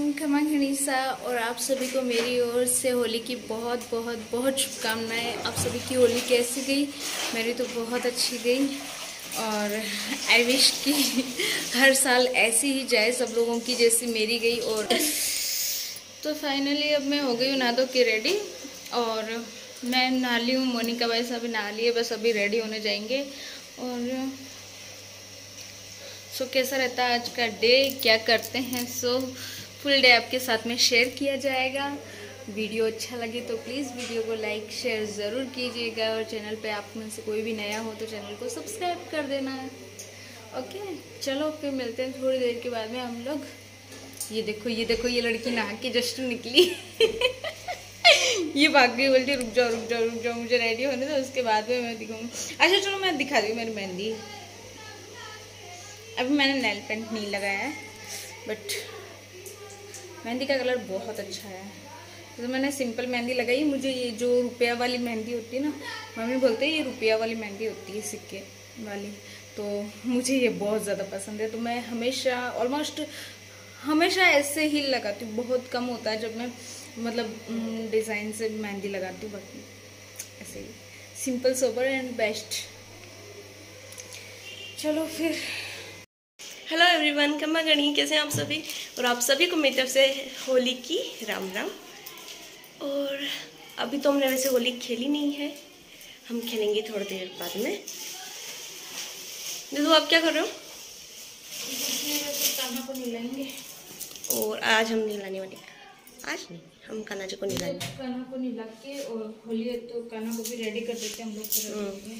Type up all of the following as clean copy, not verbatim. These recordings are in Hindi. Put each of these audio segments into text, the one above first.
खमा खनीसा और आप सभी को मेरी ओर से होली की बहुत बहुत बहुत शुभकामनाएं। आप सभी की होली कैसी गई? मेरी तो बहुत अच्छी गई और आई विश कि हर साल ऐसी ही जाए सब लोगों की जैसी मेरी गई। और तो फाइनली अब मैं हो गई हूँ नहा धो के रेडी और मैं नहा ली हूँ। मोनिका भाई साहब नहा लिए, बस अभी रेडी होने जाएंगे। और सो कैसा रहता है आज का डे, क्या करते हैं, सो फुल डे आपके साथ में शेयर किया जाएगा। वीडियो अच्छा लगे तो प्लीज़ वीडियो को लाइक शेयर ज़रूर कीजिएगा और चैनल पे आप में से कोई भी नया हो तो चैनल को सब्सक्राइब कर देना है। ओके चलो फिर मिलते हैं थोड़ी देर के बाद में हम लोग। ये देखो ये देखो, ये लड़की नहा के जस्ट निकली ये भाग गई, बोलती रुक जाओ रुक जाओ रुक जाओ, मुझे रेडी होने दो, उसके बाद में मैं दिखाऊंगी। अच्छा चलो मैं दिखा दी मेरी मेहंदी। अभी मैंने नेल पेंट नहीं लगाया है बट मेहंदी का कलर बहुत अच्छा है। तो मैंने सिंपल मेहंदी लगाई। मुझे ये जो रुपया वाली मेहंदी होती है ना, मम्मी बोलते हैं ये रुपया वाली मेहंदी होती है, सिक्के वाली, तो मुझे ये बहुत ज़्यादा पसंद है। तो मैं हमेशा ऑलमोस्ट हमेशा ऐसे ही लगाती हूँ। बहुत कम होता है जब मैं मतलब डिज़ाइन से मेहंदी लगाती हूँ, बाकी ऐसे ही सिंपल सोबर एंड बेस्ट। चलो फिर हेलो एवरीवन, खमा गणी, कैसे हैं आप सभी? और आप सभी को मेरी तरफ से होली की राम राम। और अभी तो हमने वैसे होली खेली नहीं है, हम खेलेंगे थोड़ी देर बाद में। दीदू आप क्या कर रहे हो? कान्हा को नहलाएंगे। और आज हम नहलाने वाले, आज नहीं, हम कान्हा जी को नहलाएंगे। कान्हा को नहला के और होली है तो कान्हा को भी रेडी कर देते हैं हम लोग।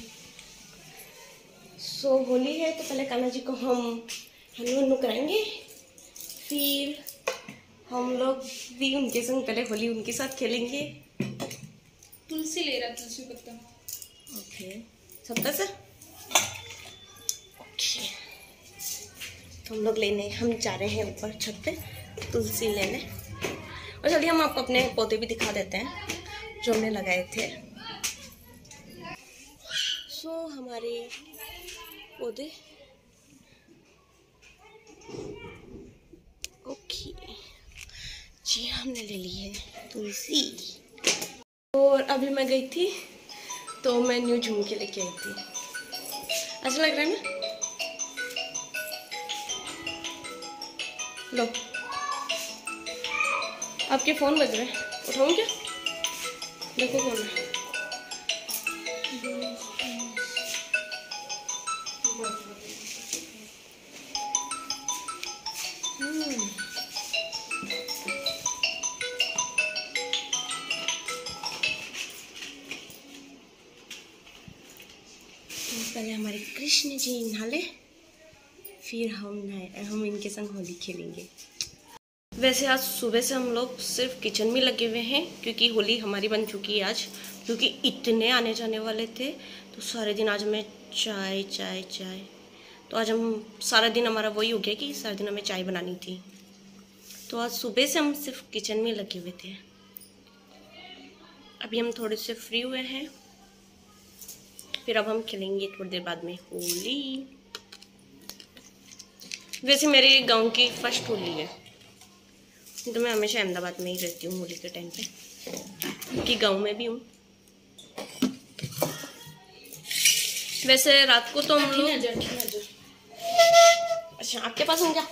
सो होली है तो पहले कान्हा जी को हम हनु कराएंगे, फिर हम लोग भी उनके संग पहले होली उनके साथ खेलेंगे। तुलसी ले रहा, तुलसी पत्ता। ओके सबका सर ओके। तो हम लोग हम जा रहे हैं ऊपर छत पे तुलसी लेने। और चलिए हम आपको अपने पौधे भी दिखा देते हैं जो हमने लगाए थे। सो हमारे पौधे ओके जी, हमने ले ली है तुलसी। और अभी मैं गई थी तो मैं न्यू झुमके लेके आई थी। अच्छा लग रहा है ना? लो आपके फोन बज रहे हैं, उठाऊं क्या? देखो कौन है। पहले हमारे कृष्ण जी नहाले, फिर हम इनके संग होली खेलेंगे। वैसे आज सुबह से हम लोग सिर्फ किचन में लगे हुए हैं क्योंकि होली हमारी बन चुकी है आज, क्योंकि इतने आने जाने वाले थे तो सारे दिन आज हमें चाय चाय चाय। तो आज हम सारा दिन हमारा वही हो गया कि सारा दिन हमें चाय बनानी थी। तो आज सुबह से हम सिर्फ किचन में लगे हुए थे। अभी हम थोड़े से फ्री हुए हैं, फिर अब हम खेलेंगे थोड़ी देर बाद में होली। वैसे मेरे गांव की फर्स्ट होली है, तो मैं हमेशा अहमदाबाद में ही रहती हूँ होली के टाइम पे, क्योंकि गांव में भी हूँ। वैसे रात को तो हम लोग, अच्छा आपके पास हूँ क्या?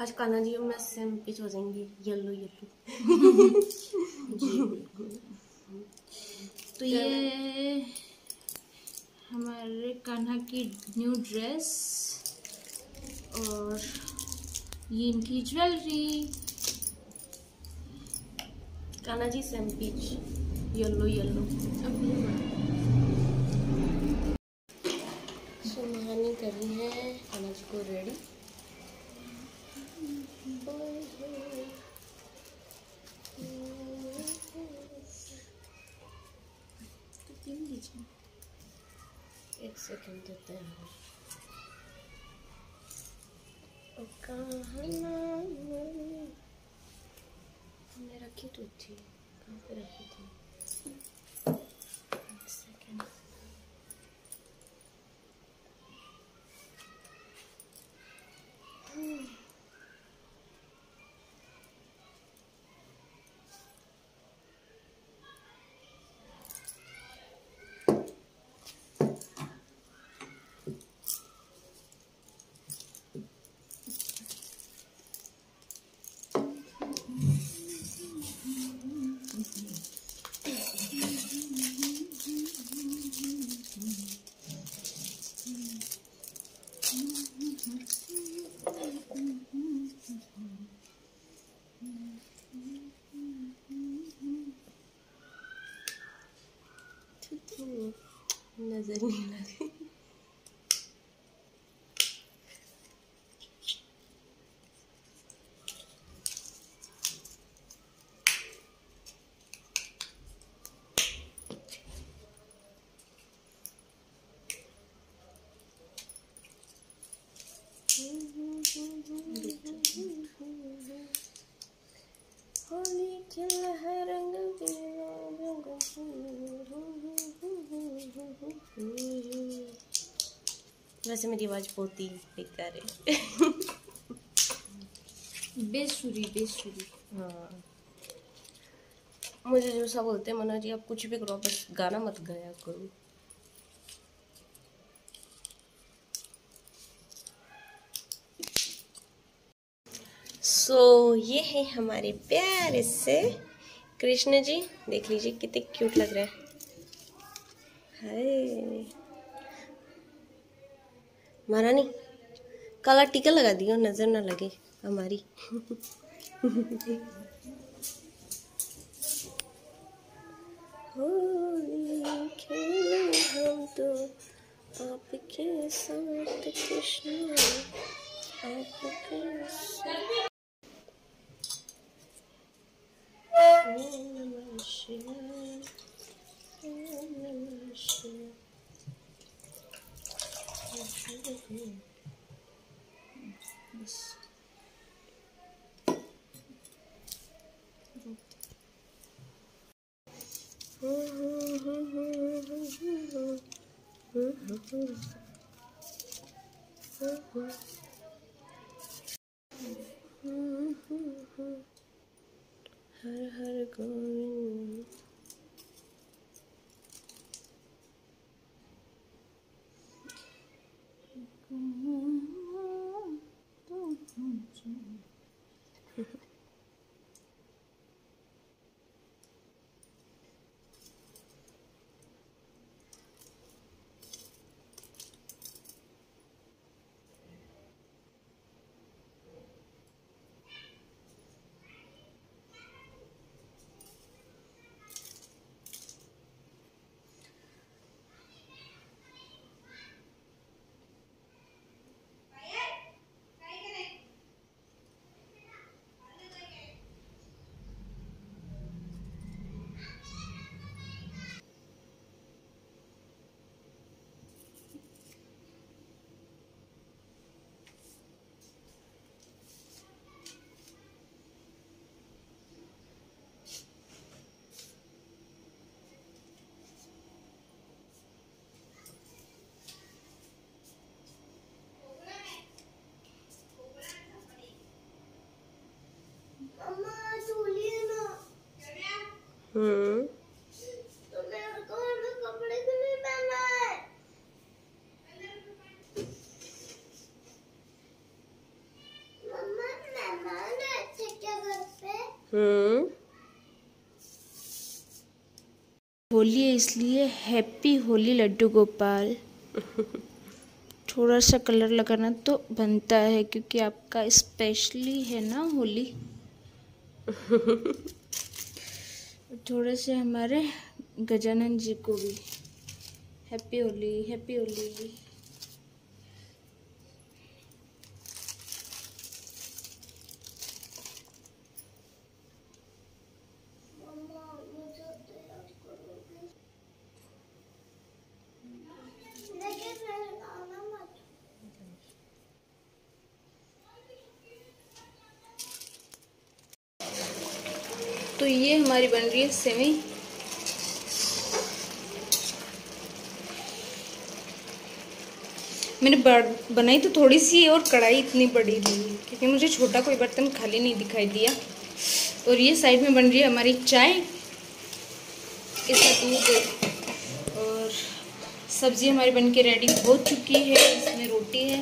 आज कान्हा जी और मैं सेम पिच हो जाएंगे, येलो येलो। तो ये हमारे कान्हा की न्यू ड्रेस और ये इनकी jewellery. Kanha ji same pitch, yellow yellow. सुनहानी कर रही है कान्हा जी को रेडी। एक सेकंड देते हैं। हमने रखी तो थी, कहाँ पे रखी थी? एक सेकंड। नजर नहीं लगी। होली खिला है रंग वैसे मेरी आवाज बहुत ही बेकार है। बेसुरी बेसुरी। हाँ, मुझे जो सा बोलते हैं मना जी आप कुछ भी करो, बस गाना मत गाया करो। ये है हमारे प्यारे से कृष्ण जी, देख लीजिए कितने क्यूट लग रहा है। हाय महारानी, काला टीका लगा दियो, नजर ना लगे हमारी। होली खेले हम तो आपके साथ कृष्ण, आपके साथ। ओम नमः शिवाय, ओम नमः शिवाय। हर हर गोविंद। तो मेरे को कपड़े क्यों नहीं पहना है? मम्मा होली है इसलिए हैप्पी होली लड्डू गोपाल। थोड़ा सा कलर लगाना तो बनता है क्योंकि आपका स्पेशली है ना होली। थोड़े से हमारे गजानन जी को भी हैप्पी होली, हैप्पी होली। तो ये हमारी बन रही है सेवई। मैंने बनाई तो थोड़ी सी और कढ़ाई इतनी बड़ी ली क्योंकि मुझे छोटा कोई बर्तन खाली नहीं दिखाई दिया। और ये साइड में बन रही है हमारी चाय, इसमें दूध और सब्जी हमारी बन के रेडी हो चुकी है। इसमें रोटी है,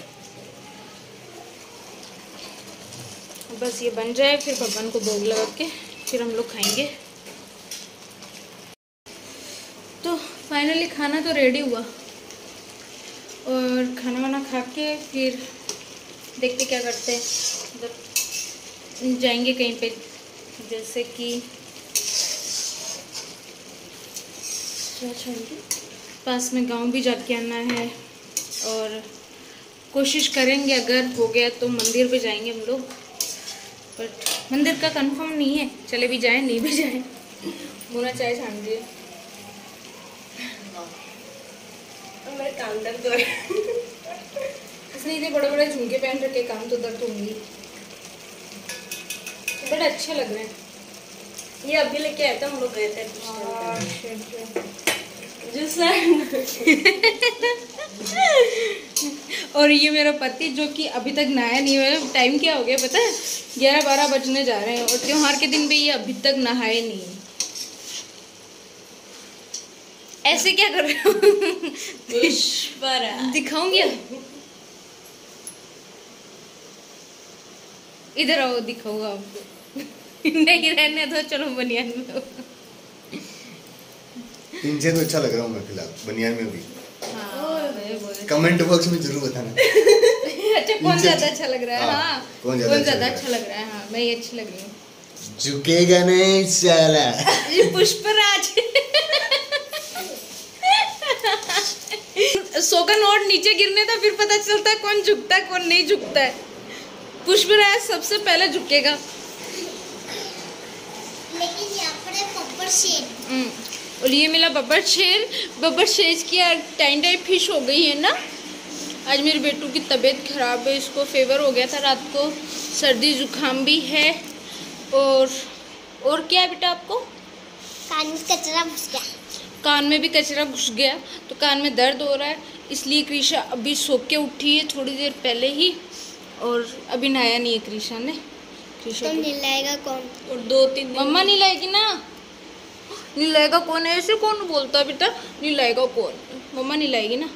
बस ये बन जाए फिर भगवान को भोग लगा के फिर हम लोग खाएंगे। तो फाइनली खाना तो रेडी हुआ और खाना वाना खा के फिर देखते क्या करते हैं। मतलब जाएंगे कहीं पे, जैसे कि पास में गांव भी जाके आना है और कोशिश करेंगे अगर हो गया तो मंदिर पे जाएंगे हम लोग। बट मंदिर का कंफर्म नहीं है, चले भी जाएं नहीं भी जाएं। मुना चाय छान दिए, मेरे कान दर्द हो रहे हैं। इसलिए इतने बड़े बड़े झुमके पहन रखे, कान तो दर्द होंगी। बड़ा अच्छा लग रहा है। ये अभी लेके आया था, हम लोग गए थे और ये मेरा पति जो कि अभी तक नहाया नहीं है। टाइम क्या हो गया पता है? 11-12 बजने जा रहे हैं और त्योहार के दिन भी ये अभी तक नहाए नहीं। ऐसे क्या कर रहे हो? दिखाऊंगी, इधर आओ दिखाऊंगा आपको। नहीं रहने दो, चलो बनियान में। इनसे तो अच्छा लग रहा हूँ मैं फिलहाल बनियान में भी। हाँ, कमेंट बॉक्स में जरूर बताना। अच्छा कौन ज्यादा अच्छा लग रहा है? हाँ, कौन ज्यादा अच्छा लग रहा है? हाँ, मैं ये अच्छी लग रही हूँ। झुकेगा नहीं साला। ये पुष्पराज। 100 का नोट नीचे गिरने था फिर पता चलता है कौन झुकता है कौन नहीं झुकता है। पुष्पराज सबसे पहले झुकेगा। लेकिन यहाँ पर बब्बर शेर। और ये मिला बब्बर शेर। बब्बर शेर की टाइम फिश हो गई है ना। आज मेरे बेटू की तबीयत खराब है, इसको फीवर हो गया था रात को, सर्दी जुकाम भी है। और क्या है बेटा आपको? कान में कचरा घुस गया। कान में भी कचरा घुस गया तो कान में दर्द हो रहा है, इसलिए कृषा अभी सो के उठी है थोड़ी देर पहले ही। और अभी नहाया नहीं है कृषा ने। कृषा तो नहलाएगा कौन? और 2-3 दिन मम्मा नहलाएगी ना। नहलाएगा कौन है? ऐसे कौन बोलता बेटा? नहलाएगा कौन? मम्मा नहलाएगी ना।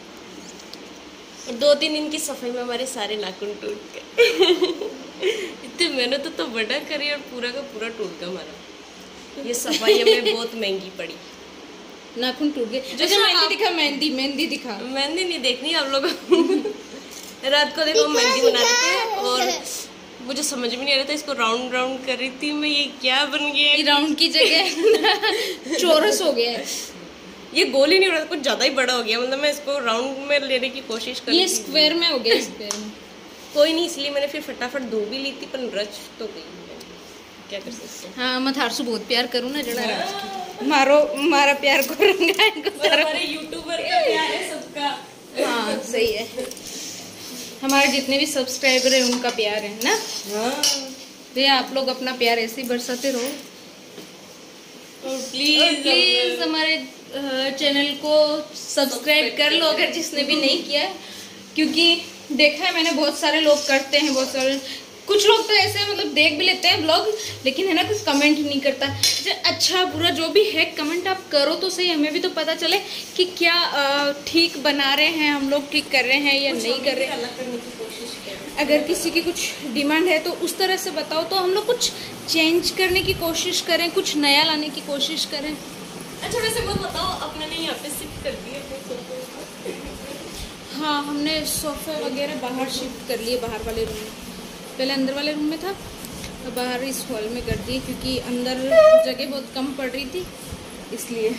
और 2-3 दिन की सफाई में हमारे सारे नाखून टूट गए। इतनी मेहनत तो बड़ा करी और पूरा का पूरा टूट गया हमारा। ये सफाई हमें बहुत महंगी पड़ी। नाखून टूट गए। जैसे मेहंदी दिखा, मेहंदी दिखा। मेहंदी नहीं देखनी आप लोग। रात को देखो मेहंदी बना रहे थे और मुझे समझ में नहीं आ रहा था, इसको राउंड राउंड कर रही थी मैं। ये क्या बन गया? ये राउंड की जगह चौरस हो गया है। ये गोल ही नहीं हो रहा, कुछ ज्यादा ही बड़ा हो गया। मतलब मैं इसको राउंड में लेने की कोशिश कर रही थी। ये स्क्वायर में हो गया, स्क्वायर में। कोई नहीं, इसलिए मैंने फिर फटाफट धो भी ली थी, पर रच तो गई। क्या कर सकते हैं। हाँ, मैं थारसू बहुत प्यार करूँ ना जड़ा राज की। मारा प्यार को रंगा हमारे यूट्यूबर का प्यार है सबका। हाँ सही है, हमारे जितने भी सब्सक्राइबर हैं उनका प्यार है ना। हाँ, तो आप लोग अपना प्यार ऐसे ही बरसाते रहो। और प्लीज हमारे चैनल को सब्सक्राइब कर लो अगर जिसने भी नहीं किया, क्योंकि देखा है मैंने बहुत सारे लोग करते हैं, बहुत सारे कुछ लोग तो ऐसे मतलब देख भी लेते हैं ब्लॉग, लेकिन है ना कुछ कमेंट नहीं करता। अच्छा बुरा जो भी है कमेंट आप करो तो सही, हमें भी तो पता चले कि क्या ठीक बना रहे हैं हम लोग, ठीक कर रहे हैं या नहीं कर रहे हैं। अगर किसी की कुछ डिमांड है तो उस तरह से बताओ, तो हम लोग कुछ चेंज करने की कोशिश करें, कुछ नया लाने की कोशिश करें। अच्छा वैसे वो बताओ, अपने ने यहाँ पे शिफ्ट कर दिए अपने सोफे? हाँ, हमने सोफे वगैरह बाहर शिफ्ट कर लिए, बाहर वाले रूम में। पहले अंदर वाले रूम में था, तो बाहर इस हॉल में कर दिए क्योंकि अंदर जगह बहुत कम पड़ रही थी इसलिए।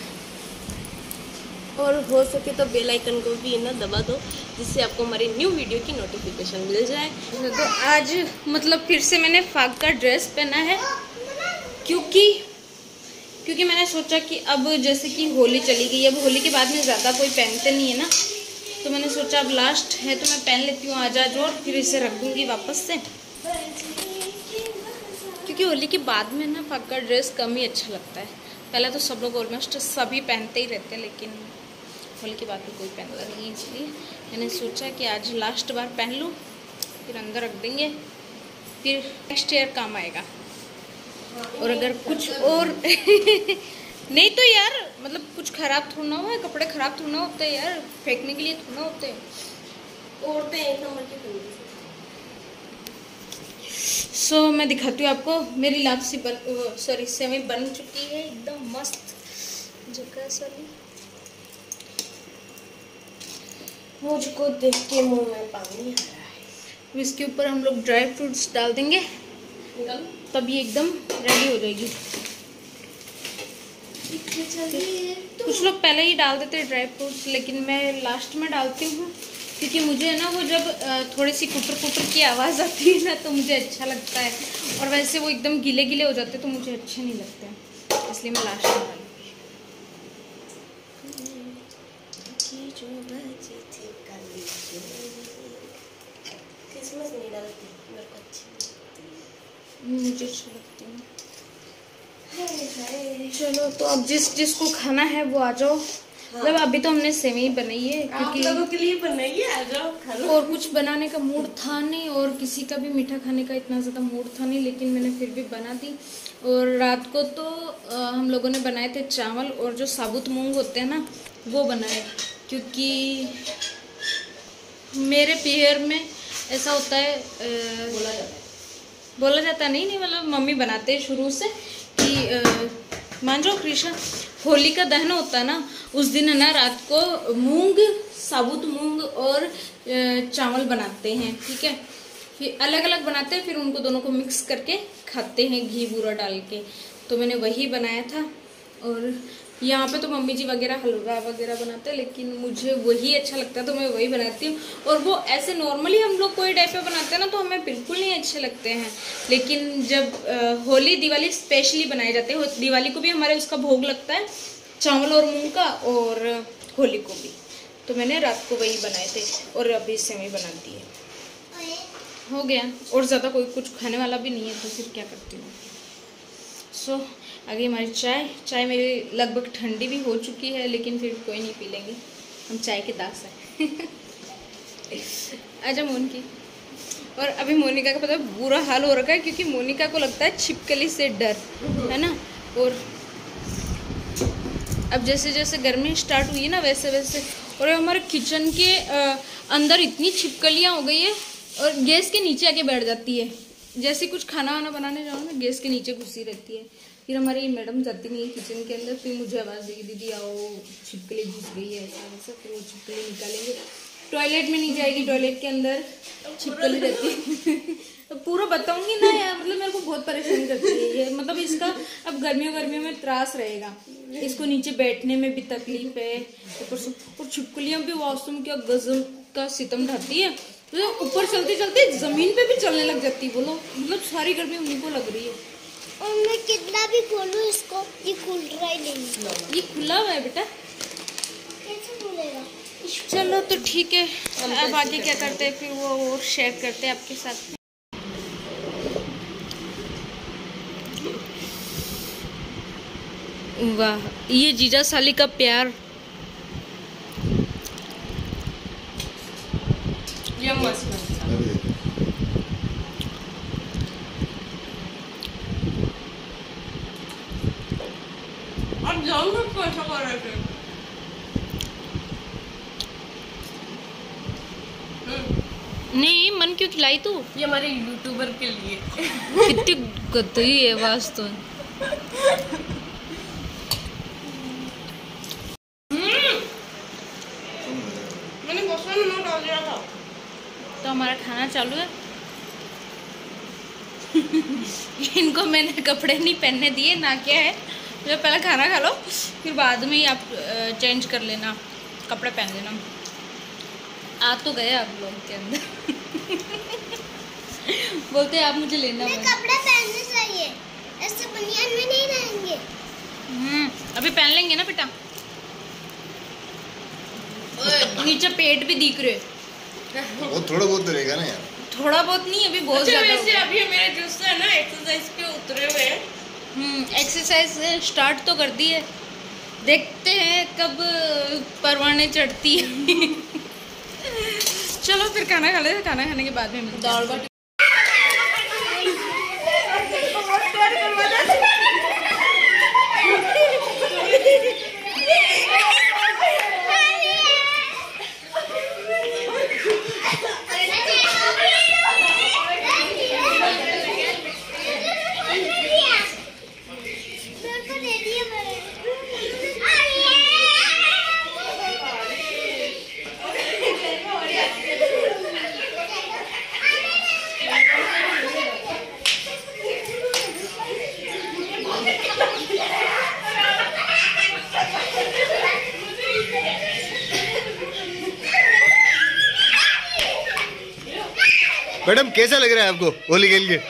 और हो सके तो बेल आइकन को भी ना दबा दो, जिससे आपको हमारी न्यू वीडियो की नोटिफिकेशन मिल जाए। तो आज मतलब फिर से मैंने फाग का ड्रेस पहना है क्योंकि मैंने सोचा कि अब जैसे कि होली चली गई, अब होली के बाद में ज़्यादा कोई पहनते नहीं है ना, तो मैंने सोचा अब लास्ट है तो मैं पहन लेती हूँ आज और फिर इसे रख दूँगी वापस से, क्योंकि होली के बाद में ना फाग का ड्रेस कम ही अच्छा लगता है। पहले तो सब लोग ऑलमोस्ट सभी पहनते ही रहते हैं, लेकिन होली के बाद में कोई पहनता नहीं है, इसलिए मैंने सोचा कि आज लास्ट बार पहन लूँ, फिर अंदर रख देंगे, फिर नेक्स्ट ईयर काम आएगा। और अगर कुछ और नहीं तो यार मतलब कुछ खराब थोड़ा ना हुआ, कपड़े खराब थोड़ा ना होते हैं यार, फेंकने के लिए थोड़ा ना होते हैं। औरतें एक नंबर की सो मैं दिखाती हूँ आपको, मेरी लापसी सेवई बन चुकी है एकदम मस्त झकास वाली। मुझको देख के मुंह में पानी आ रहा है। इसके ऊपर हम लोग ड्राई फ्रूट्स डाल देंगे, तब ये एकदम रेडी हो जाएगी। कुछ लोग पहले ही डाल देते हैं ड्राई फ्रूट्स, लेकिन मैं लास्ट में डालती हूँ क्योंकि मुझे ना वो जब थोड़ी सी कुटर कुटर की आवाज़ आती है ना तो मुझे अच्छा लगता है, और वैसे वो एकदम गीले गीले हो जाते तो मुझे अच्छे नहीं लगते हैं, इसलिए मैं लास्ट में डालूँगी। नहीं डालती, मेरे को अच्छी मुझे अच्छी लगती है। चलो तो अब जिसको खाना है वो आ जाओ। मतलब अभी तो हमने सेवई बनाई है क्योंकि आप लोगों के लिए बनाई है, आ जाओ खा लो। और कुछ बनाने का मूड था नहीं, और किसी का भी मीठा खाने का इतना ज़्यादा मूड था नहीं, लेकिन मैंने फिर भी बना दी। और रात को तो हम लोगों ने बनाए थे चावल और जो साबुत मूंग होते हैं ना वो बनाए, क्योंकि मेरे पियर में ऐसा होता है, बोला जाता नहीं मतलब मम्मी बनाते हैं शुरू से कि मान जाओ कृष्ण होली का दहन होता है ना, उस दिन है ना रात को मूंग, साबुत मूंग और चावल बनाते हैं, ठीक है। फिर अलग अलग बनाते हैं, फिर उनको दोनों को मिक्स करके खाते हैं घी बूरा डाल के। तो मैंने वही बनाया था, और यहाँ पे तो मम्मी जी वगैरह हलवा वगैरह बनाते हैं, लेकिन मुझे वही अच्छा लगता है तो मैं वही बनाती हूँ। और वो ऐसे नॉर्मली हम लोग कोई टाइप पे बनाते हैं ना तो हमें बिल्कुल नहीं अच्छे लगते हैं, लेकिन जब होली दिवाली स्पेशली बनाए जाते हैं, दिवाली को भी हमारे उसका भोग लगता है चावल और मूंग का, और होली को भी, तो मैंने रात को वही बनाए थे और अभी सेवई बना दी है, हो गया। और ज़्यादा कोई कुछ खाने वाला भी नहीं है तो फिर क्या करती हूँ। सो आगे हमारी चाय मेरी लगभग ठंडी भी हो चुकी है, लेकिन फिर कोई नहीं पी लेंगे, हम चाय के दास हैं। आजा मोनिका। और अभी मोनिका का पता है बुरा हाल हो रखा है, क्योंकि मोनिका को लगता है छिपकली से डर, है ना। और अब जैसे जैसे गर्मी स्टार्ट हुई है ना वैसे वैसे, और हमारे किचन के अंदर इतनी छिपकलियाँ हो गई है, और गैस के नीचे आके बैठ जाती है। जैसे कुछ खाना वाना बनाने जाओ ना, गैस के नीचे घुसी रहती है। फिर हमारी मैडम जाती नहीं है किचन के अंदर, फिर मुझे आवाज़ देगी दीदी आओ छिपकली घुस गई है ऐसा वैसा, फिर वो छिपकली निकालेंगे। टॉयलेट में नहीं जाएगी, टॉयलेट के अंदर छिपकली रहती है। तो पूरा बताऊंगी ना यार, मतलब मेरे को बहुत परेशान करती है ये, मतलब इसका अब गर्मियों में त्रास रहेगा, इसको नीचे बैठने में भी तकलीफ है ऊपर से। और छिपकलियाँ भी वॉशरूम क्या गजब का सितम ढाती है, तो ऊपर चलते चलते जमीन पे भी चलने लग जाती है। बोलो मतलब सारी गर्मी उन्हीं को लग रही है। और मैं कितना भी खोलूं इसको, ये खुल रहा ही नहीं। ये खुला हुआ है बेटा, कैसे खुलेगा? चलो तो ठीक है, अब आगे क्या करते हैं फिर वो और शेयर करते हैं आपके साथ। वाह, ये जीजा साली का प्यार। ये मस्त जानबूझ के ऐसा कर रहे थे। नहीं, मन क्यों खिलाई तू? ये हमारे यूट्यूबर के लिए। कितनी गंदी है आवाज तो। मैंने मसाला नमक डाल दिया था। तो हमारा खाना चालू है। इनको मैंने कपड़े नहीं पहनने दिए, ना क्या है, जो पहले खाना खा लो, फिर बाद में ही आप चेंज कर लेना, कपड़े पहन लेना। आ तो गए आप लोग के अंदर। बोलते हैं आप मुझे लेना मैं कपड़े पहनने चाहिए, ऐसे बनियान में नहीं रहेंगे। अभी पहन लेंगे ना बेटा। नीचे पेट भी दिख रहे। वो थोड़ा बहुत तो रहेगा ना यार। थोड़ा बहुत नहीं, अभी बहुत अच्छा, ज्यादा वैसे हो अभी मेरे जूस है ना एक्सरसाइज पे उतरे हुए हैं। एक्सरसाइज स्टार्ट तो कर दी है, देखते हैं कब परवाने चढ़ती है। चलो फिर खाना खा लेते, खाना खाने के बाद में मिलते हैं। दाल बाटी मैडम कैसा लग रहा है आपको होली खेल के?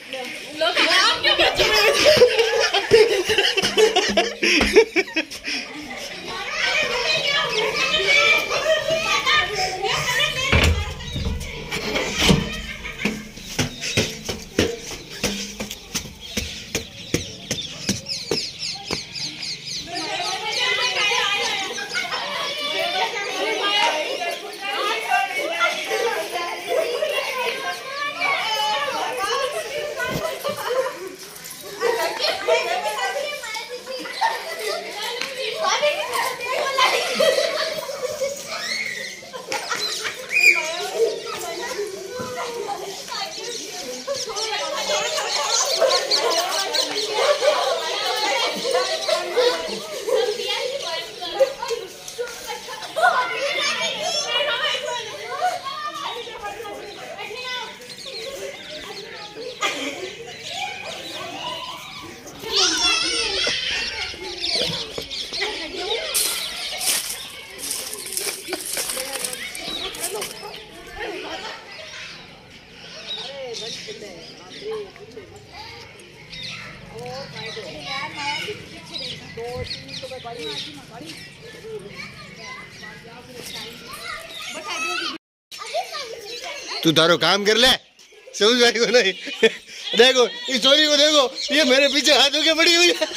तू तारो काम कर ले, समझ भाई को नहीं। देखो इस चोरी को देखो, ये मेरे पीछे हाथ होके पड़ी हुई है।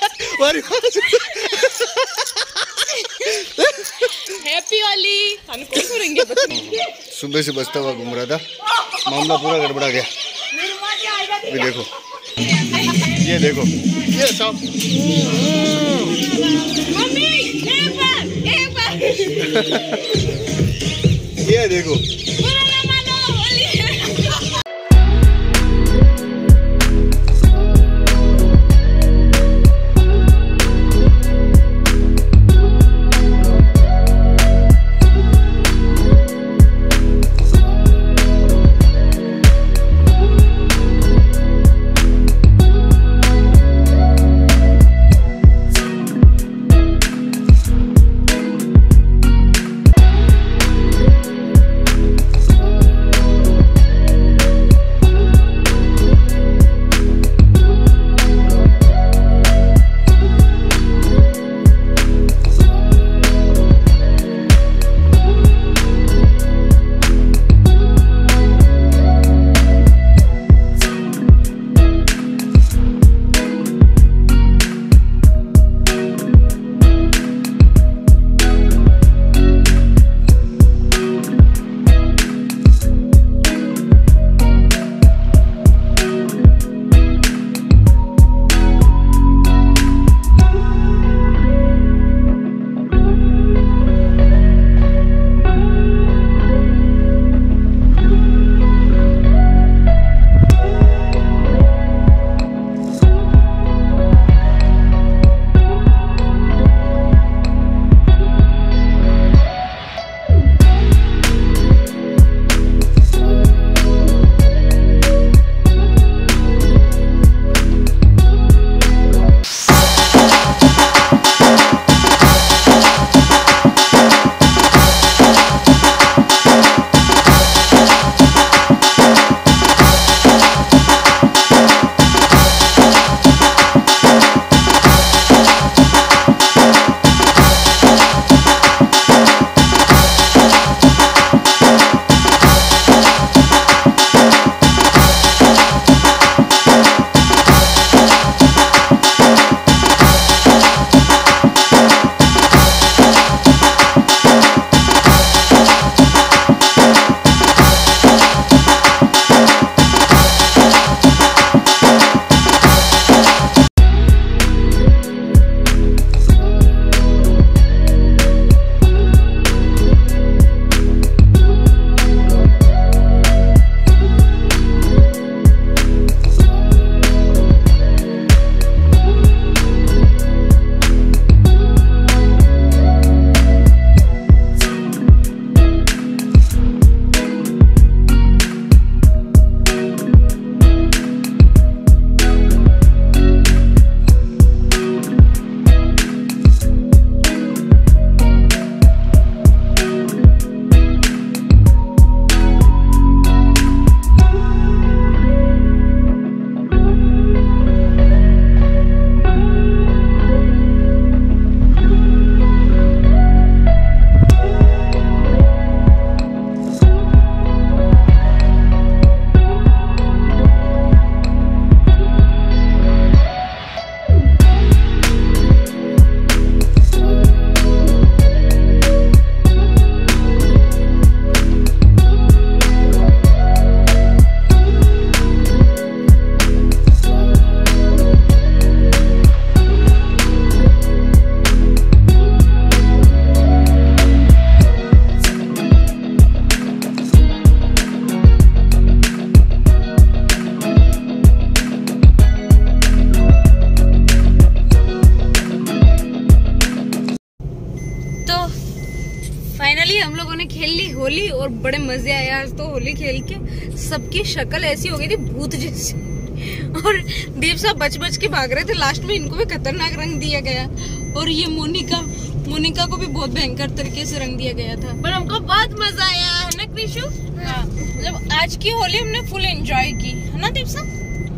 हैप्पी वाली कौन करेंगे? सुबह से बसता हुआ घूम रहा था, मामला पूरा गड़बड़ा गया। ये देखो, ये देखो, ये सब मम्मी एक बार ये देखो। होली और बड़े मजे आए आज तो होली खेल के। सबकी शक्ल ऐसी हो गई थी भूत जैसी और दीप साहब बच के भाग रहे थे। लास्ट में इनको भी खतरनाक रंग दिया गया और ये मोनिका को भी बहुत भयंकर तरीके से रंग दिया गया था। पर हमको बहुत मजा आया है ना कृषु। हाँ, मतलब आज की होली हमने फुल एंजॉय की है ना दीप साहब।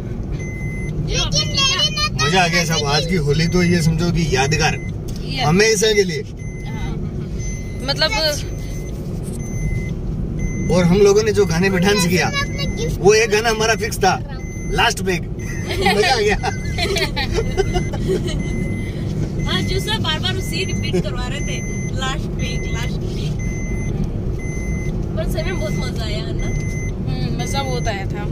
मजा आ गया सब। आज की होली तो ये समझो कि यादगार हमेशा के लिए। मतलब और हम लोगों ने जो गाने पे डांस किया वो एक गाना हमारा फिक्स था, लास्ट पे। मजा आ गया। हाँ, जो सब बार उसी रिपीट करवा रहे थे, लास्ट पे। पर सही में बहुत मजा आया है ना। मजा बहुत आया था।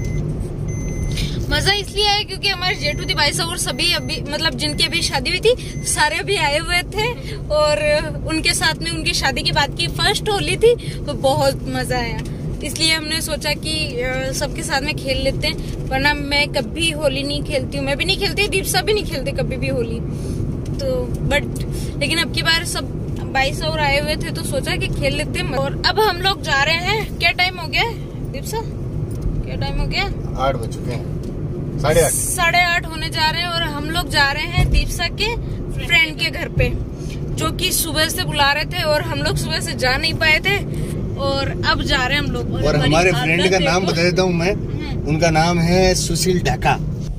मजा इसलिए आया क्योंकि हमारे जेठू दी भाई साहब और सभी अभी मतलब जिनकी अभी शादी हुई थी सारे अभी आए हुए थे और उनके साथ में उनकी शादी के बाद की फर्स्ट होली थी तो बहुत मजा आया। इसलिए हमने सोचा कि सबके साथ में खेल लेते हैं, वरना मैं कभी होली नहीं खेलती हूँ। मैं भी नहीं खेलती, दीप साहब भी नहीं खेलते कभी भी होली तो। लेकिन अब की बार सब भाई साहब आए हुए थे तो सोचा कि खेल लेते हैं। और अब हम लोग जा रहे हैं। क्या टाइम हो गया दीप साहब? क्या टाइम हो गया? 8 बज चुके हैं। 8:30 होने जा रहे हैं और हम लोग जा रहे हैं दीपसा के फ्रेंड के घर पे, जो कि सुबह से बुला रहे थे और हम लोग सुबह से जा नहीं पाए थे और अब जा रहे हैं हम लोग। और हमारे फ्रेंड का नाम बता देता हूँ मैं, उनका नाम है सुशील ढाका।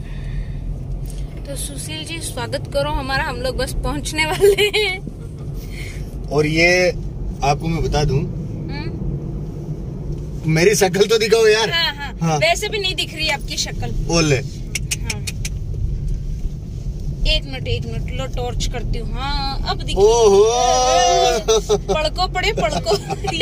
तो सुशील जी स्वागत करो हमारा, हम लोग बस पहुँचने वाले हैं। और ये आपको मैं बता दूं, मेरी शक्ल तो दिखाओ यार। हाँ। वैसे भी नहीं दिख रही आपकी शक्ल। बोले हाँ। एक मिनट लो टॉर्च करती हूँ। हाँ अब दिख। ओहो पड़को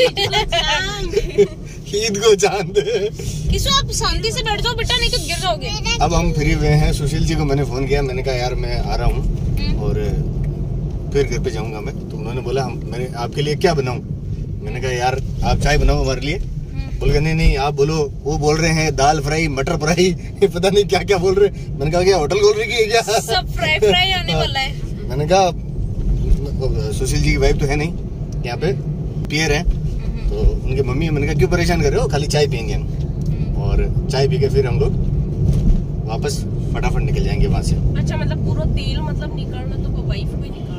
ईद को चांद। किसो आप शांति से बैठ जाओ बेटा, नहीं तो गिर जाओगे। अब हम फ्री हुए हैं। सुशील जी को मैंने फोन किया, मैंने कहा यार मैं आ रहा हूँ और फिर घर पे जाऊंगा मैं। तो उन्होंने बोला मैंने आपके लिए क्या बनाऊं? मैंने कहा यार आप चाय बनाओ हमारे लिए। बोल गए नहीं आप बोलो। वो बोल रहे हैं दाल फ्राई, मटर फ्राई, पता नहीं क्या क्या बोल रहे। मैंने कहा क्या होटल खोल रही है क्या? सब फ्राई आने वाला है। मैंने कहा सुशील जी की वाइफ तो है नहीं यहाँ पे, पियर है तो उनके मम्मी। मैंने कहा क्यों परेशान कर रहे हो, खाली चाय पियेंगे हम। और चाय पी के फिर हम लोग वापस फटाफट निकल जाएंगे वहाँ से। अच्छा, मतलब पूरा तेल मतलब निकालना तो वाइफ को ही निकालना।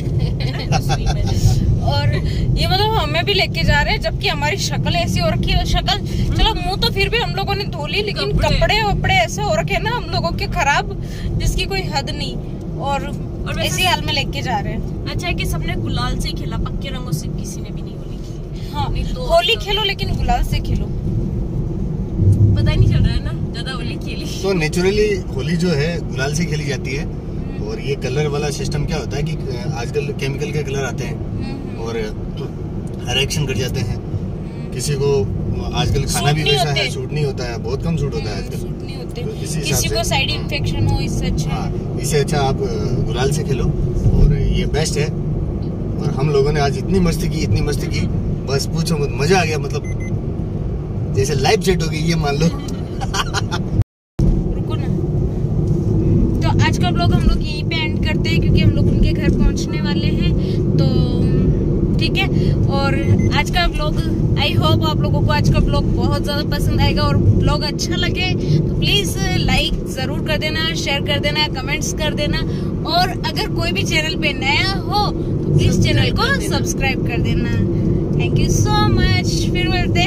और ये मतलब हमें भी लेके जा रहे हैं, जबकि हमारी शक्ल ऐसी हो रखी है। शक्ल चलो मुंह तो फिर भी हम लोगों ने धो ली, लेकिन कपड़े वपड़े ऐसे हो रखे ना हम लोगों के खराब, जिसकी कोई हद नहीं। और इसी हाल में लेके जा रहे हैं। अच्छा है कि सबने गुलाल से खेला, पक्के रंगों से किसी ने भी नहीं होली खेली। हाँ तो होली खेलो लेकिन गुलाल से खेलो। पता ही नहीं चल रहा है ना, ज्यादा होली खेली। तो नेचुरली होली जो है गुलाल से खेली जाती है। और ये कलर वाला सिस्टम क्या होता है कि आजकल केमिकल के कलर आते हैं और रिएक्शन कर जाते हैं। किसी को आजकल खाना भी वैसा है, सूट नहीं होता है, बहुत कम सूट होता है आजकल। सूट नहीं होते, तो किसी को साइड इन्फेक्शन हो, इससे अच्छा। हाँ, इससे अच्छा आप गुलाल से खेलो और ये बेस्ट है। और हम लोगों ने आज इतनी मस्ती की, बस पूछो मत, मजा आ गया। मतलब जैसे लाइफ सेट हो गई ये मान लो। रुको ना, तो आज का व्लॉग हम लोग यहीं पे एंड करते हैं क्योंकि हम लोग उनके घर पहुंचने वाले हैं। तो ठीक है, और आज का व्लॉग आई होप आप लोगों को आज का व्लॉग बहुत ज्यादा पसंद आएगा। और व्लॉग अच्छा लगे तो प्लीज लाइक जरूर कर देना, शेयर कर देना, कमेंट्स कर देना। और अगर कोई भी चैनल पे नया हो तो प्लीज चैनल को सब्सक्राइब कर देना। Thank you so much. फिर मिलते